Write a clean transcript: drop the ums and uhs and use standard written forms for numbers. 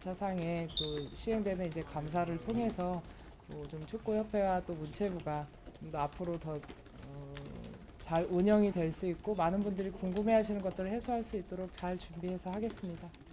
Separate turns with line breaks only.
사상에 또 시행되는 이제 감사를 통해서 좀 축구협회와 또 문체부가 좀 더 앞으로 더 잘 운영이 될 수 있고 많은 분들이 궁금해하시는 것들을 해소할 수 있도록 잘 준비해서 하겠습니다.